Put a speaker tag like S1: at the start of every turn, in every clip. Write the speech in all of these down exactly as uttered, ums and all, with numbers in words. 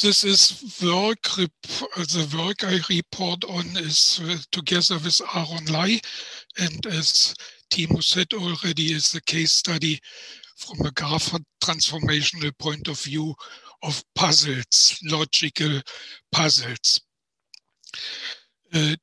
S1: this is work, the work I report on is uh, together with Aaron Lai, and as Timo said already, is the case study from a graph transformational point of view of puzzles, logical puzzles. Uh,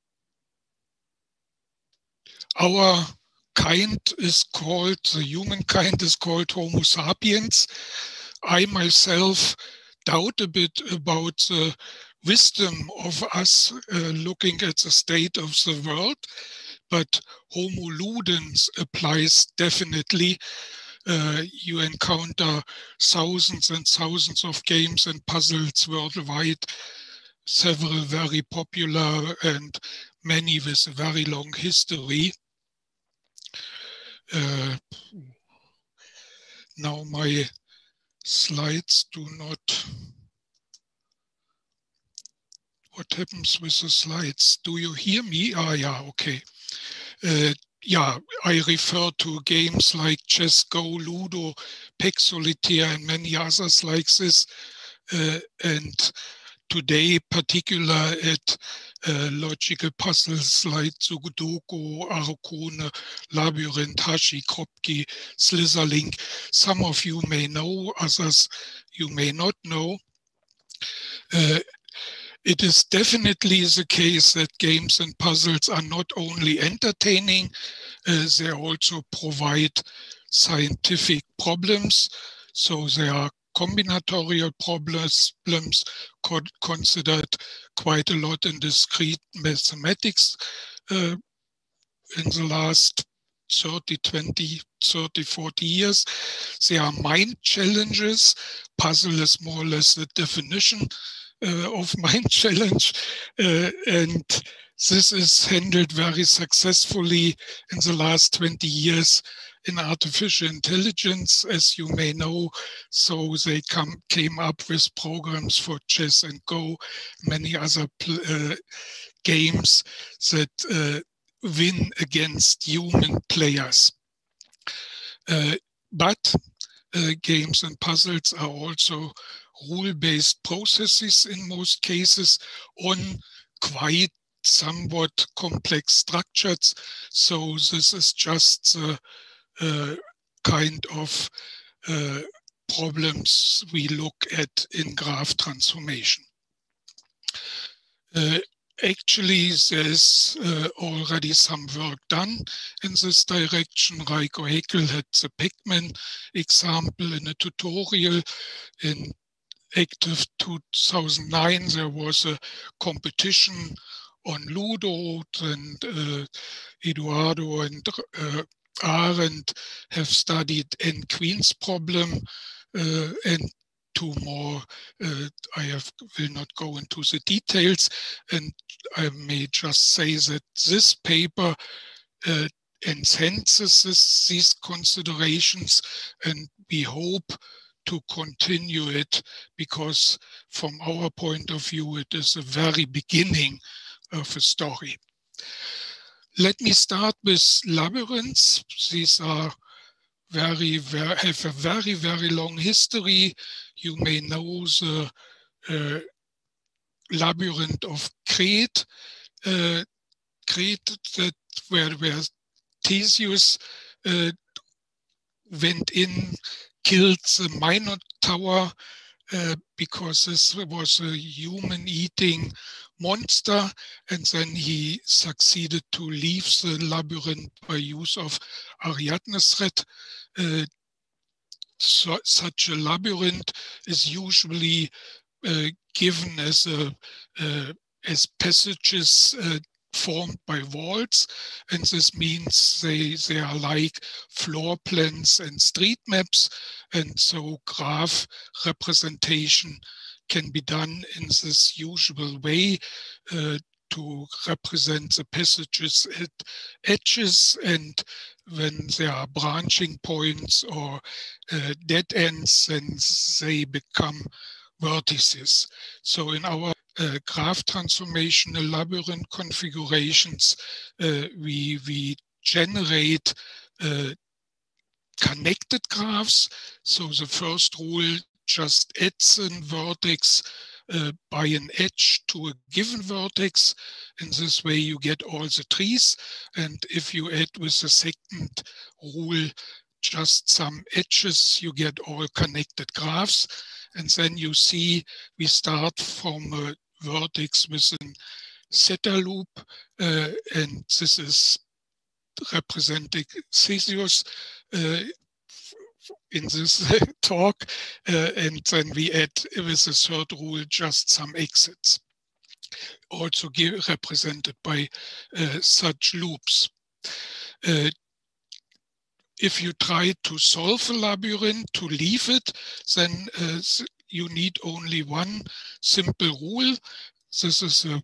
S1: our kind is called, the humankind is called Homo sapiens. I myself doubt a bit about the wisdom of us uh, looking at the state of the world, but Homo ludens applies definitely. Uh, you encounter thousands and thousands of games and puzzles worldwide, several very popular and many with a very long history. Uh, now my slides do not. What happens with the slides? Do you hear me? Ah, yeah, okay. Uh, yeah, I refer to games like Chess Go, Ludo, Pax Solitaire, and many others like this. Uh, and today, particular at uh, logical puzzles like Sudoku, Arcona, Labyrinth, Hashi, Kropki, Slytherlink. Some of you may know, others you may not know. Uh, It is definitely the case that games and puzzles are not only entertaining, uh, they also provide scientific problems. So they are combinatorial problems co considered quite a lot in discrete mathematics uh, in the last thirty, twenty, thirty, forty years. They are mind challenges. Puzzle is more or less the definition Uh, of mind challenge, uh, and this is handled very successfully in the last twenty years in artificial intelligence, as you may know. So they come, came up with programs for chess and Go, many other uh, games that uh, win against human players. Uh, but uh, games and puzzles are also rule-based processes in most cases on quite somewhat complex structures. So this is just the uh, kind of uh, problems we look at in graph transformation. Uh, Actually, there's uh, already some work done in this direction. Reiko Heckel had the Pacman example in a tutorial. In Active two thousand nine, there was a competition on Ludo, and uh, Eduardo and uh, Arendt have studied N Queen's problem, uh, and two more. Uh, I have, will not go into the details, and I may just say that this paper uh, enhances this, these considerations, and we hope to continue it, because from our point of view, it is the very beginning of a story. Let me start with labyrinths. These are very, very have a very, very long history. You may know the uh, labyrinth of Crete, uh, Crete that where, where Theseus uh, went in, killed the Minotaur uh, because this was a human-eating monster, and then he succeeded to leave the labyrinth by use of Ariadne's thread. Uh, so, such a labyrinth is usually uh, given as a uh, as passages uh, formed by walls, and this means they, they are like floor plans and street maps, and so graph representation can be done in this usual way uh, to represent the passages at edges, and when there are branching points or uh, dead ends, then they become vertices. So in our uh, graph transformational labyrinth configurations, uh, we, we generate uh, connected graphs. So the first rule just adds a vertex uh, by an edge to a given vertex. In this way you get all the trees, and if you add with the second rule just some edges, you get all connected graphs. And then you see we start from a vertex with a theta loop, uh, and this is representing Theseus uh, in this talk, uh, and then we add with the third rule just some exits, also give, represented by uh, such loops. Uh, if you try to solve a labyrinth, to leave it, then uh, you need only one simple rule. This is a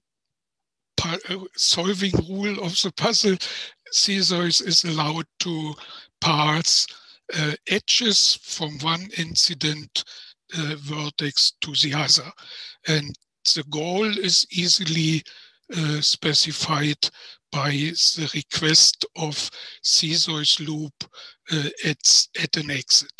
S1: solving rule of the puzzle. Theseus is allowed to parse uh, edges from one incident uh, vertex to the other. And the goal is easily uh, specified by the request of Theseus loop uh, at, at an exit.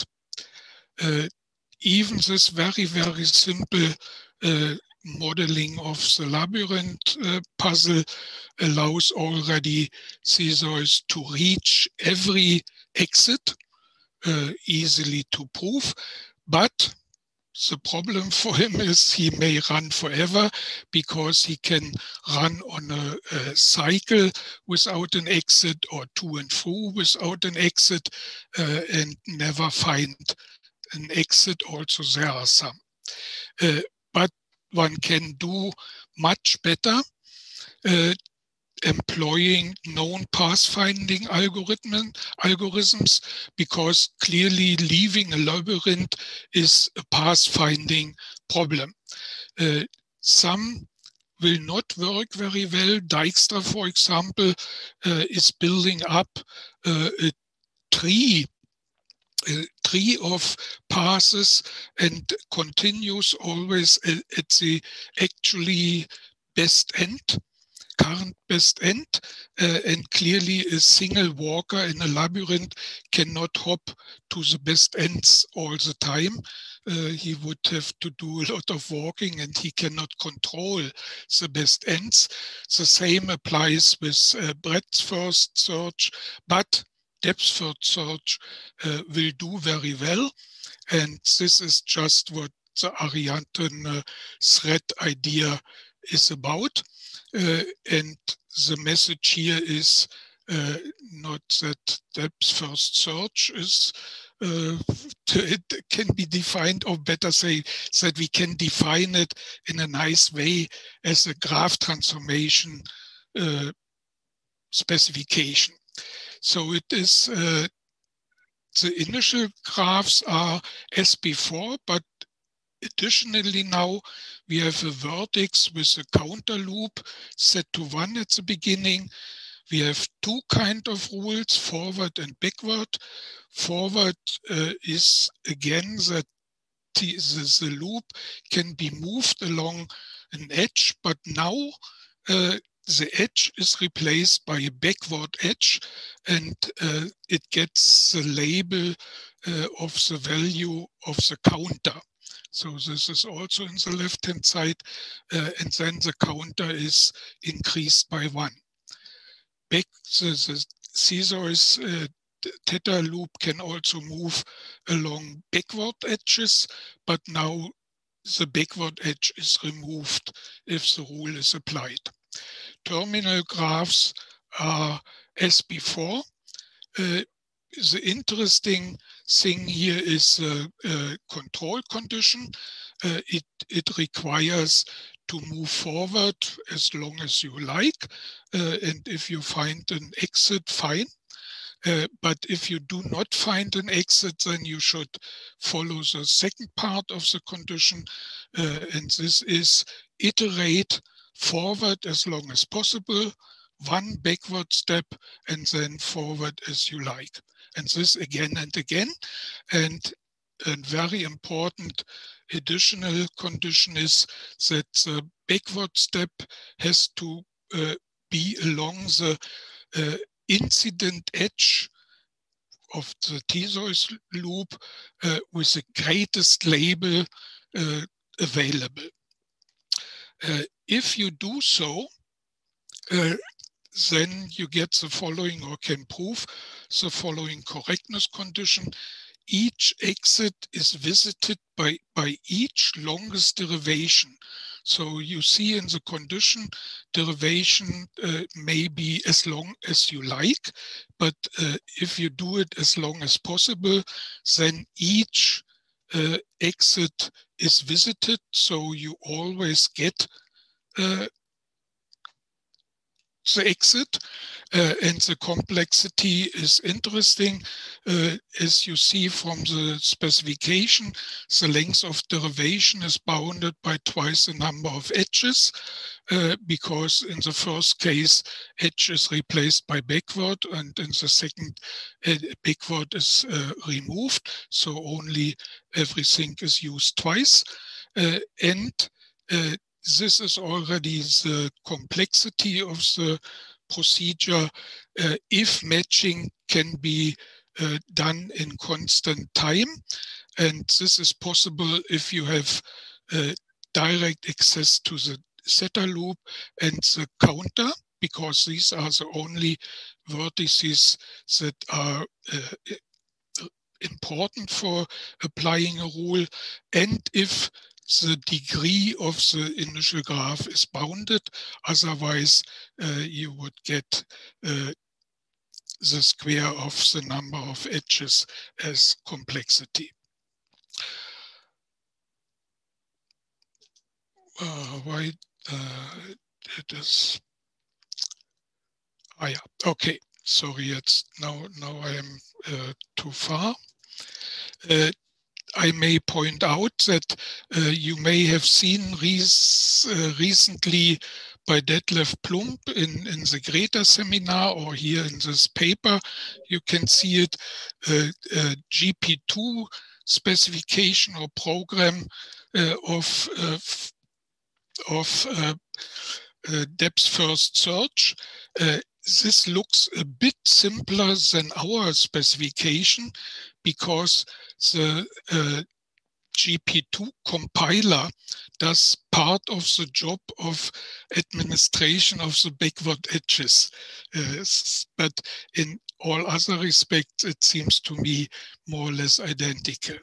S1: Uh, even this very, very simple uh, modeling of the labyrinth uh, puzzle allows already Theseus to reach every exit uh, easily to prove, but the problem for him is he may run forever, because he can run on a, a cycle without an exit, or to and fro without an exit, uh, and never find an exit. Also there are some. Uh, but one can do much better uh, employing known pathfinding algorithm, algorithms, because clearly leaving a labyrinth is a pathfinding problem. Uh, some will not work very well. Dijkstra, for example, uh, is building up uh, a tree a tree of passes and continues always at the actually best end, current best end, uh, and clearly a single walker in a labyrinth cannot hop to the best ends all the time. Uh, he would have to do a lot of walking, and he cannot control the best ends. The same applies with uh, breadth first search, but depth first search uh, will do very well. And this is just what the Arianten uh, thread idea is about. Uh, and the message here is uh, not that depth first search is uh, it can be defined, or better say that we can define it in a nice way as a graph transformation uh, specification. So it is, uh, the initial graphs are as before, but additionally now we have a vertex with a counter loop set to one at the beginning. We have two kind of rules, forward and backward. Forward uh, is again that the, the, the loop can be moved along an edge, but now uh, the edge is replaced by a backward edge, and uh, it gets the label uh, of the value of the counter. So this is also in the left-hand side, uh, and then the counter is increased by one. Back, the, the Theseus uh, theta loop can also move along backward edges, but now the backward edge is removed if the rule is applied. Terminal graphs are as before. Uh, the interesting thing here is a, a control condition. Uh, it, it requires to move forward as long as you like. Uh, and if you find an exit, fine. Uh, but if you do not find an exit, then you should follow the second part of the condition. Uh, and this is iterate forward as long as possible, one backward step, and then forward as you like. And this again and again. And a very important additional condition is that the backward step has to uh, be along the uh, incident edge of the Theseus loop uh, with the greatest label uh, available. Uh, if you do so, uh, then you get the following, or can prove the following correctness condition. Each exit is visited by, by each longest derivation. So you see in the condition, derivation uh, may be as long as you like, but uh, if you do it as long as possible, then each uh, exit is visited, so you always get uh, the exit, uh, and the complexity is interesting. Uh, as you see from the specification, the length of derivation is bounded by twice the number of edges, uh, because in the first case, edge is replaced by backward, and in the second, uh, backward is uh, removed, so only everything is used twice. Uh, and uh, This is already the complexity of the procedure. Uh, if matching can be uh, done in constant time, and this is possible if you have uh, direct access to the zeta loop and the counter, because these are the only vertices that are uh, important for applying a rule, and if the degree of the initial graph is bounded. Otherwise, uh, you would get uh, the square of the number of edges as complexity. Uh, why uh, it is? Ah, yeah. Okay. Sorry. It's now. Now I am uh, too far. Uh, I may point out that uh, you may have seen res uh, recently by Detlef Plump in, in the Greta seminar, or here in this paper, you can see it, uh, uh, G P two specification or program uh, of, uh, of uh, uh, depth first search. Uh, this looks a bit simpler than our specification, because the uh, G P two compiler does part of the job of administration of the backward edges. Uh, but in all other respects, it seems to me more or less identical.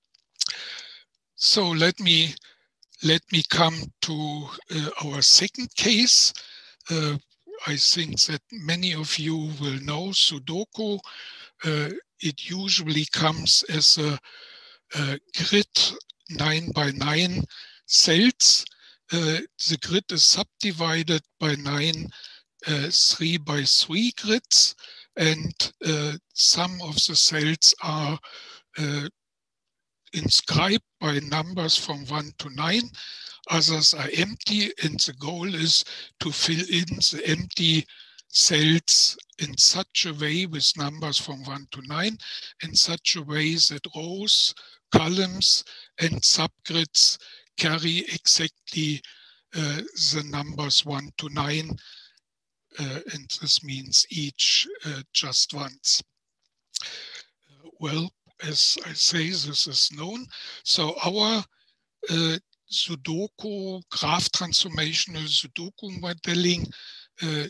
S1: So let me, let me come to uh, our second case. Uh, I think that many of you will know Sudoku. Uh, it usually comes as a, a grid nine by nine cells. Uh, the grid is subdivided by nine uh, three by three grids, and uh, some of the cells are uh, inscribed by numbers from one to nine. Others are empty, and the goal is to fill in the empty cells in such a way with numbers from one to nine, in such a way that rows, columns, and subgrids carry exactly uh, the numbers one to nine, uh, and this means each uh, just once. Uh, well, as I say, this is known. So our uh, Sudoku, graph transformational Sudoku modeling uh,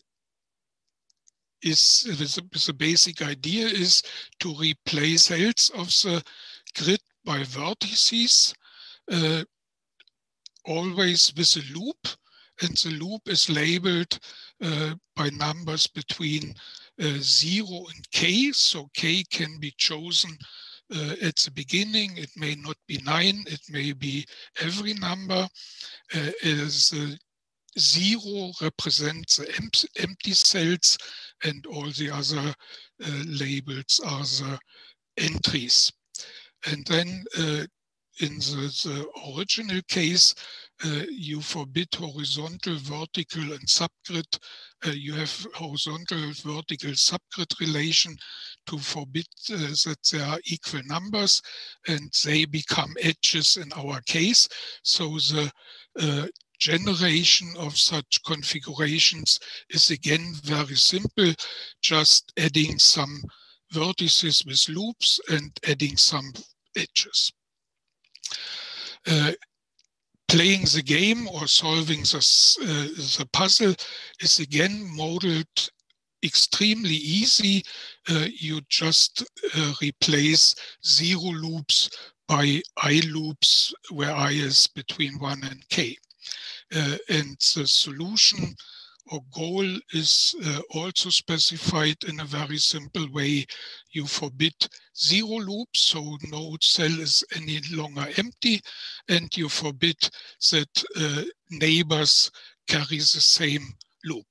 S1: is the, the basic idea is to replace cells of the grid by vertices, uh, always with a loop, and the loop is labeled uh, by numbers between uh, zero and k. So k can be chosen uh, at the beginning. It may not be nine, it may be every number. Uh, as uh, zero represents the em empty cells, and all the other uh, labels are the entries. And then uh, in the, the original case, uh, you forbid horizontal, vertical, and subgrid. Uh, you have horizontal, vertical, subgrid relation to forbid uh, that there are equal numbers, and they become edges in our case. So the uh, generation of such configurations is again very simple, just adding some vertices with loops and adding some edges. Uh, playing the game or solving this, uh, the puzzle is again modeled extremely easy. Uh, you just uh, replace zero loops by I loops where I is between one and k. Uh, and the solution or goal is uh, also specified in a very simple way. You forbid zero loops, so no cell is any longer empty, and you forbid that uh, neighbors carry the same loop.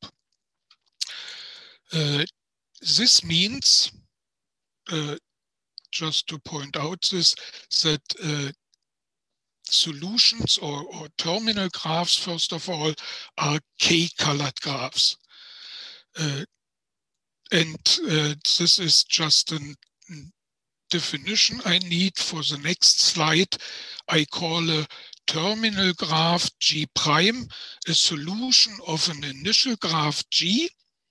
S1: Uh, this means, uh, just to point out this, that uh, solutions or, or terminal graphs, first of all, are k-colored graphs. Uh, and uh, this is just a definition I need for the next slide. I call a terminal graph G prime a solution of an initial graph G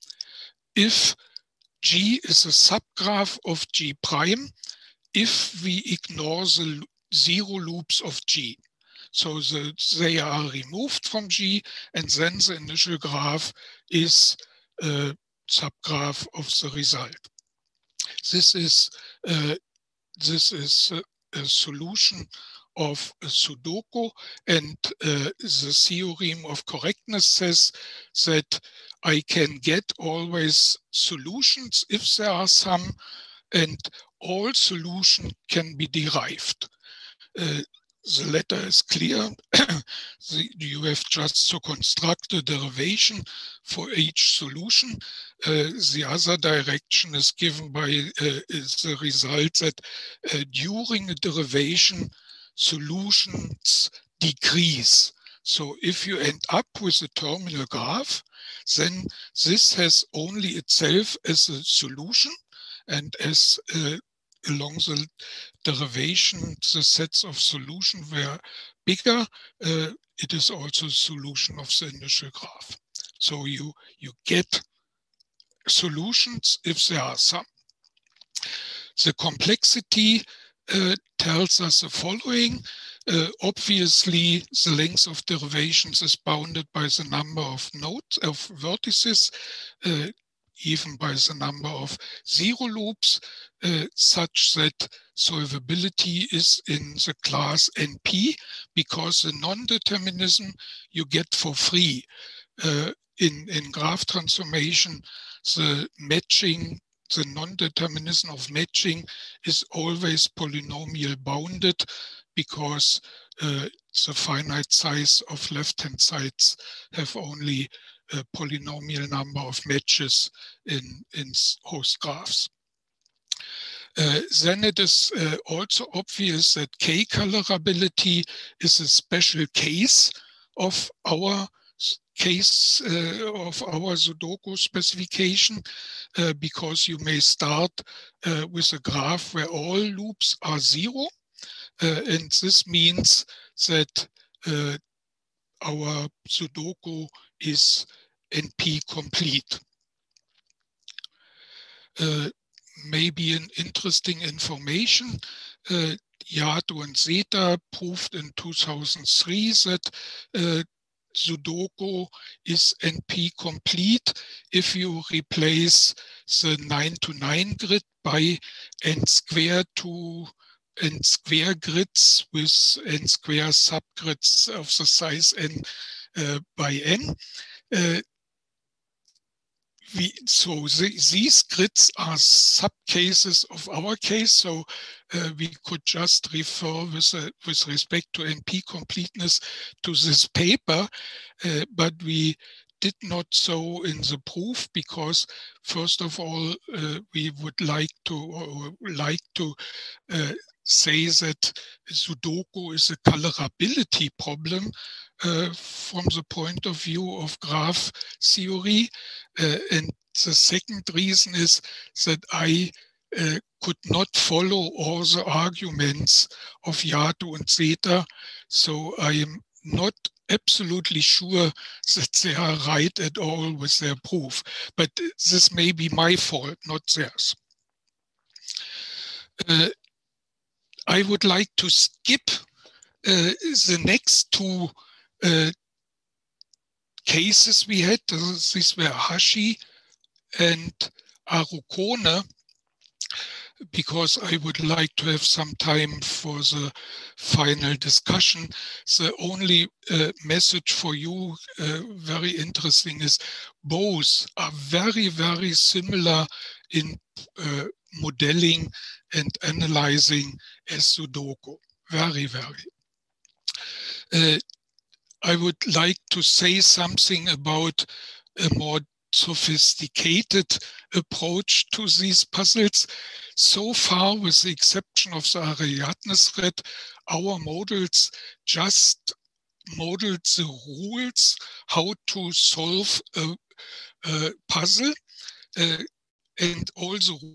S1: if G is a subgraph of G prime if we ignore the zero loops of G. So the, they are removed from G, and then the initial graph is a subgraph of the result. This is, uh, this is a, a solution of a Sudoku, and uh, the theorem of correctness says that I can get always solutions if there are some, and all solutions can be derived. Uh, the letter is clear. the, you have just to construct a derivation for each solution. Uh, the other direction is given by uh, is the result that uh, during a derivation, solutions decrease. So if you end up with a terminal graph, then this has only itself as a solution, and as uh, along the derivation, the sets of solutions were bigger, uh, it is also a solution of the initial graph. So you, you get solutions if there are some. The complexity uh, tells us the following. Uh, obviously, the length of derivations is bounded by the number of nodes, of vertices, uh, even by the number of zero loops, uh, such that solvability is in the class N P, because the non-determinism you get for free. Uh, in, in graph transformation, the matching, the non-determinism of matching is always polynomial bounded, because uh, the finite size of left-hand sides have only a polynomial number of matches in, in host graphs. Uh, then it is uh, also obvious that k-colorability is a special case of our case uh, of our Sudoku specification, uh, because you may start uh, with a graph where all loops are zero, uh, and this means that uh, our Sudoku is N P complete. Uh, maybe an interesting information, uh, Yato and Zeta proved in two thousand three that uh, Sudoku is N P complete if you replace the nine to nine grid by n square to n square grids with n square subgrids of the size n uh, by n. Uh, We, so the, these grids are subcases of our case, so uh, we could just refer with, uh, with respect to N P completeness to this paper, uh, but we did not so in the proof, because first of all, uh, we would like to or like to uh, say that Sudoku is a colorability problem uh, from the point of view of graph theory. Uh, and the second reason is that I uh, could not follow all the arguments of Yato and Zeta, so I am not absolutely sure that they are right at all with their proof. But this may be my fault, not theirs. Uh, I would like to skip uh, the next two uh, cases we had. These were Hashi and Arukone, because I would like to have some time for the final discussion. The only uh, message for you, uh, very interesting, is both are very, very similar in uh, modeling and analyzing as Sudoku. Very, very. Uh, I would like to say something about a more sophisticated approach to these puzzles. So far, with the exception of the Ariadne thread, our models just modeled the rules how to solve a, a puzzle, uh, and all the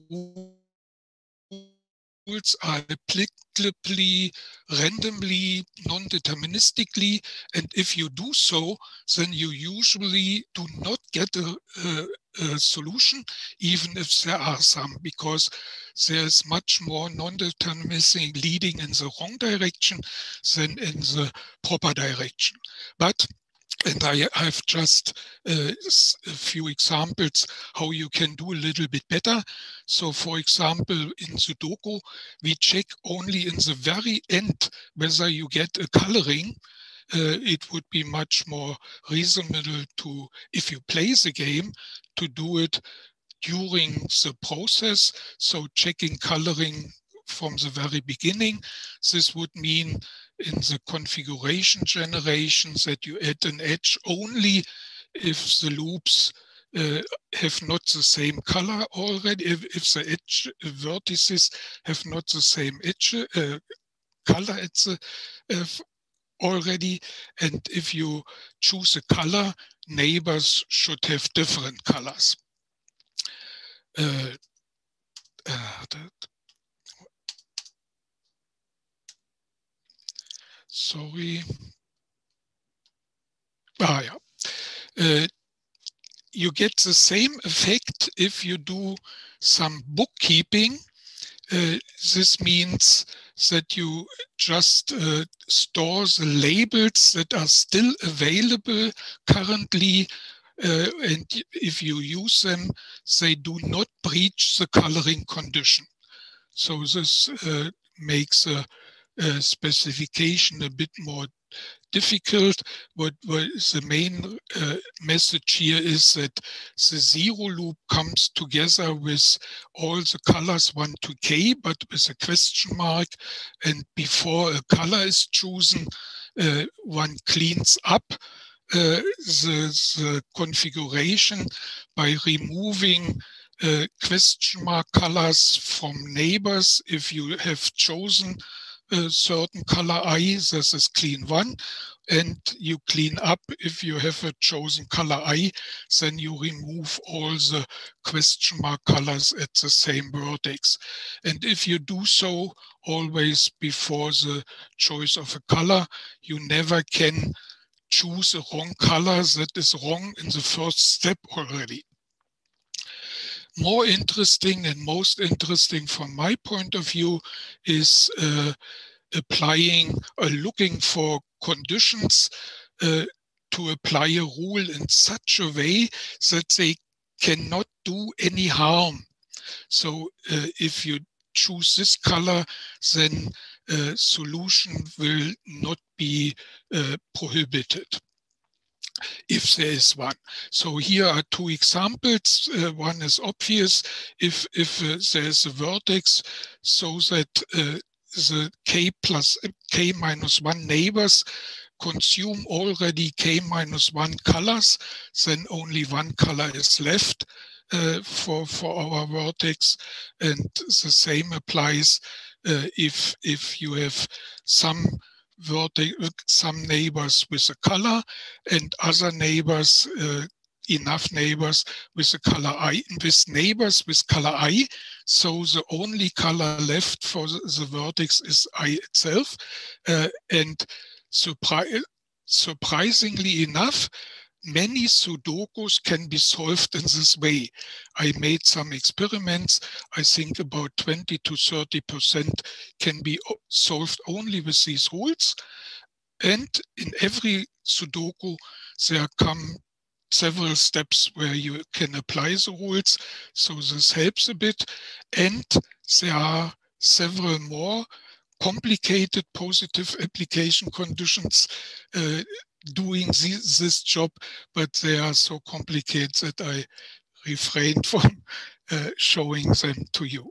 S1: rules are applicably, randomly, non-deterministically, and if you do so, then you usually do not get a, a, a solution, even if there are some, because there's much more non-deterministic leading in the wrong direction than in the proper direction. But And I have just uh, a few examples how you can do a little bit better. So for example, in Sudoku, we check only in the very end whether you get a coloring. Uh, it would be much more reasonable to, if you play the game, to do it during the process. So checking coloring from the very beginning. This would mean in the configuration generations that you add an edge only if the loops uh, have not the same color already, if, if the edge vertices have not the same edge uh, color at the, uh, already, and if you choose a color, neighbors should have different colors. Uh, uh, that, Sorry. Ah, yeah. Uh, you get the same effect if you do some bookkeeping. Uh, this means that you just uh, store the labels that are still available currently, uh, and if you use them, they do not breach the coloring condition. So this uh, makes a Uh, specification a bit more difficult. What, what is the main uh, message here is that the zero loop comes together with all the colors one to K, but with a question mark. And before a color is chosen, uh, one cleans up uh, the, the configuration by removing uh, question mark colors from neighbors. If you have chosen a certain color I, this is clean one, and you clean up if you have a chosen color I, then you remove all the question mark colors at the same vertex. And if you do so always before the choice of a color, you never can choose a wrong color that is wrong in the first step already. More interesting and most interesting from my point of view is uh, applying or uh, looking for conditions uh, to apply a rule in such a way that they cannot do any harm. So uh, if you choose this color, then uh, solution will not be uh, prohibited, if there is one. So here are two examples. Uh, one is obvious. If, if uh, there's a vertex so that uh, the K plus K minus one neighbors consume already K minus one colors, then only one color is left uh, for, for our vertex. And the same applies uh, if, if you have some vertex, some neighbors with a color and other neighbors, uh, enough neighbors with the color I, with neighbors with color I. So the only color left for the, the vertex is I itself. Uh, and surpri surprisingly enough, many Sudokus can be solved in this way. I made some experiments. I think about twenty to thirty percent can be solved only with these rules. And in every Sudoku, there come several steps where you can apply the rules. So this helps a bit. And there are several more complicated positive application conditions uh, doing this, this job, but they are so complicated that I refrained from uh, showing them to you.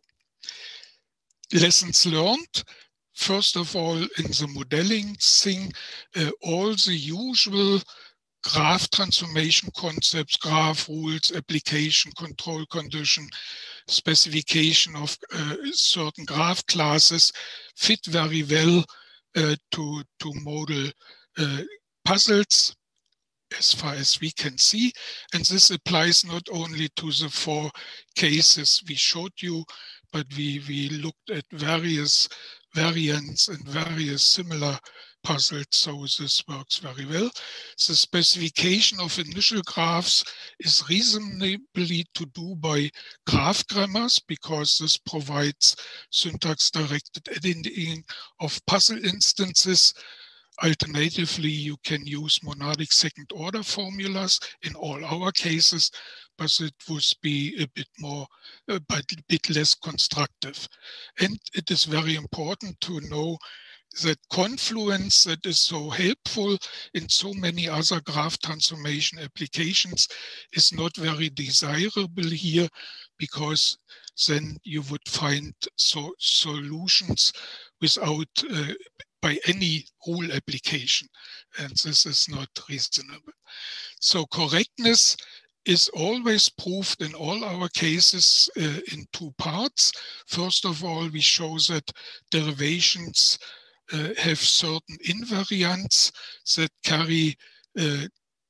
S1: Lessons learned. First of all, in the modeling thing, uh, all the usual graph transformation concepts, graph rules, application, control condition, specification of uh, certain graph classes fit very well uh, to, to model uh, puzzles as far as we can see. And this applies not only to the four cases we showed you, but we, we looked at various variants and various similar puzzles, so this works very well. The specification of initial graphs is reasonably to do by graph grammars, because this provides syntax-directed editing of puzzle instances. Alternatively, you can use monadic second-order formulas in all our cases, but it would be a bit more, a bit less constructive. And it is very important to know that confluence that is so helpful in so many other graph transformation applications is not very desirable here, because then you would find so solutions without uh, by any rule application, and this is not reasonable. So correctness is always proved in all our cases uh, in two parts. First of all, we show that derivations uh, have certain invariants that carry, uh,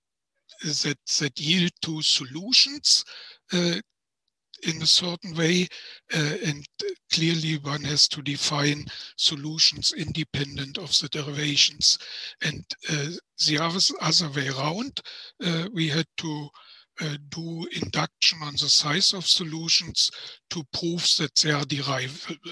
S1: that, that yield to solutions uh, in a certain way, uh, and clearly one has to define solutions independent of the derivations. And uh, the other, other way around, uh, we had to uh, do induction on the size of solutions to prove that they are derivable.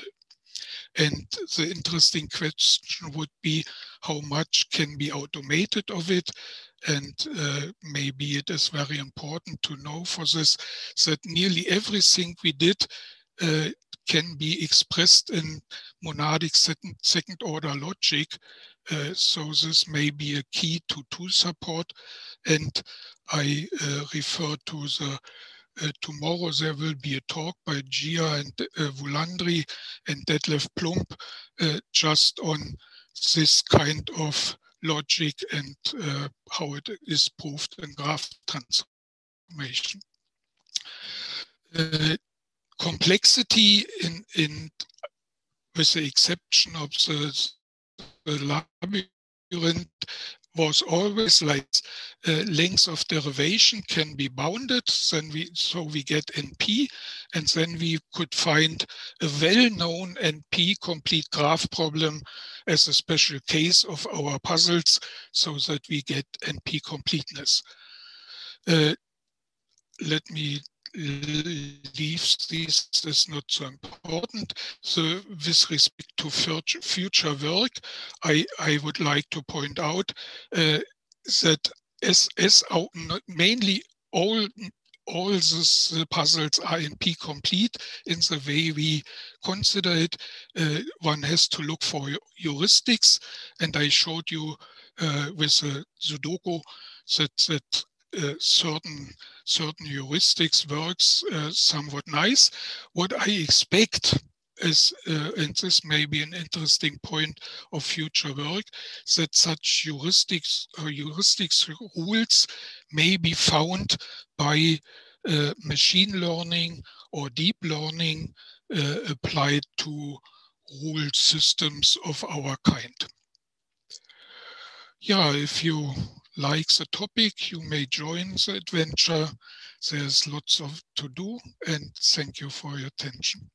S1: And the interesting question would be how much can be automated of it. And uh, maybe it is very important to know for this that nearly everything we did uh, can be expressed in monadic second, second order logic. Uh, so this may be a key to tool support. And I uh, refer to the Uh, tomorrow there will be a talk by Gia and uh, Wulandri and Detlef Plump uh, just on this kind of logic and uh, how it is proved in graph transformation. Uh, complexity in, in with the exception of the, the labyrinth was always like uh, length of derivation can be bounded, then we so we get N P, and then we could find a well-known N P complete graph problem as a special case of our puzzles, so that we get N P completeness. Uh, let me leave this, this is not so important. So with respect to future work, I, I would like to point out uh, that as, as our, mainly all, all these puzzles are N P complete in the way we consider it. Uh, one has to look for heuristics, and I showed you uh, with a Sudoku that, that Uh, certain certain heuristics works uh, somewhat nice. What I expect is, uh, and this may be an interesting point of future work, that such heuristics or heuristics rules may be found by uh, machine learning or deep learning uh, applied to rule systems of our kind. Yeah, if you like the topic, you may join the adventure. There's lots of to do, and thank you for your attention.